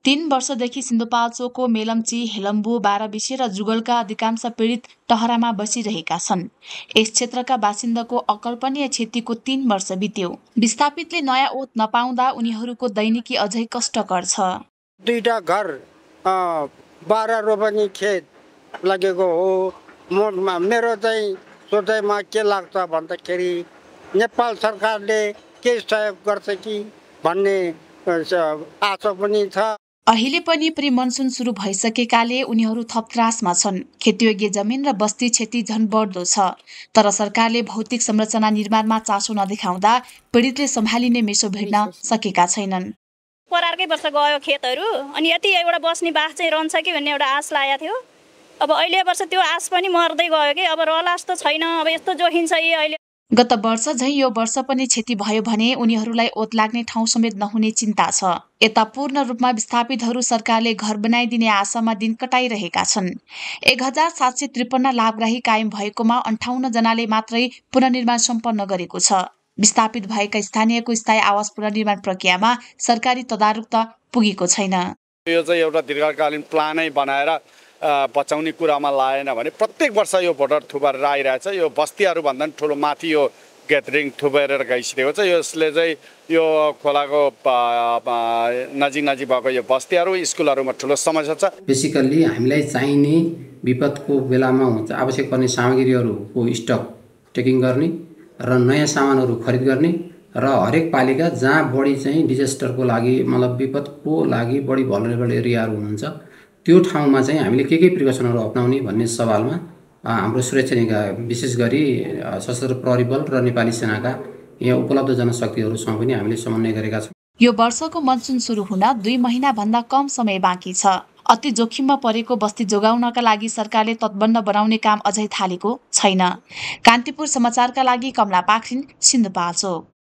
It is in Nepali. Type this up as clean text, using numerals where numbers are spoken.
3 वर्षदेखि सिन्धुपाल्चोकको मेलम्ची, हेलम्बु, बाराबिसे र जुगलका अधिकांश पीडित टहरामा बसिरहेका छन्। यस क्षेत्रका बासिन्दाको अकल्पनीय क्षतिको 3 वर्ष बित्यो। विस्थापितले नयाँ ओत नपाउँदा उनीहरूको दैनिकी अझै कष्टकर छ। दुईटा घर 12 रोपनी खेत लगेको हो। मेरो चाहिँ सोचाइमा के लाग्छ भन्दाखेरि नेपाल सरकारले के सहयोग गर्छ कि भन्ने आशा पनि छ। अहिले पनि प्री-मनसुन सुरु भइसकेकाले उनीहरू थप त्रासमा छन्। खेतयोग्य जमिन र बस्ती क्षति झन बढ्दो छ। तर सरकारले भौतिक संरचना निर्माणमा चासो नदेखाउँदा पीडितले सम्हालिने मेसो भेट्न सकेका छैनन्। परारकै वर्ष गयो खेतहरू, अनि यति एउटा बस्ने बास चाहिँ रहन्छ कि भन्ने एउटा आश लागेको थियो। अब अहिले वर्ष त्यो आश पनि मर्दै गयो कि अब रहला जस्तो छैन। अब यस्तो जोखिम छ अहिले। गत वर्ष झै यो वर्ष पनि क्षति भयो भने उनीहरूलाई ओत लाग्ने ठाउँ समेत नहुने चिन्ता छ। यता पूर्ण रूपमा विस्थापितहरू सरकारले घर बनाइदिने आशामा दिन कटाइरहेका छन्। 1753 लाभग्राही कायम भएकोमा 58 जनाले मात्रै पुनर्निर्माण सम्पन्न गरेको छ। विस्थापित भएका स्थानीयको स्थायी आवास पुनर्निर्माण प्रक्रियामा सरकारी तदारुक त पुगेको छैन। यो चाहिँ एउटा दीर्घकालीन प्लानै बनाएर बचाउने कुरामा लागेन भने प्रत्येक वर्ष यो भोटर थुपारेर आइरहेछ। यो बस्तीहरू भन्दा पनि ठुलो माथि यो ग्यादरिङ थुपारेर गइसकेको छ। यसले चाहिँ यो खोलाको नजिक भएको यो बस्तीहरू स्कुलहरूमा ठुलो समस्या छ। बेसिकल्ली हामीलाई चाहिने विपदको बेलामा आवश्यक पर्ने सामग्रीहरूको स्टक टेकिङ गर्ने र नयाँ सामानहरू खरिद गर्ने र हरेक पालिका जहाँ बढी चाहिँ डिजास्टरको लागि मतलब विपदको लागि बढी भलरेबल एरियाहरू हुनुहुन्छ त्यो ठाउँमा चाहिँ हामीले के प्रिकसनहरू अपनाउने भन्ने सवालमा हाम्रो सुरक्षा निकाय विशेष गरी सशस्त्र प्रहरी बल र नेपाली सेनाका यहाँ उपलब्ध जनशक्तिहरूसँग पनि हामीले समन्वय गरेका छौँ। यो वर्षको मनसुन सुरु हुन 2 महिना भन्दा कम समय बाँकी छ। अति जोखिममा परेको बस्ती जोगाउनका लागि सरकारले तटबन्ध बनाउने काम अझै थालेको छैन। कान्तिपुर समाचारका लागि कमला पाखरिन, सिन्धुपाल्चोक।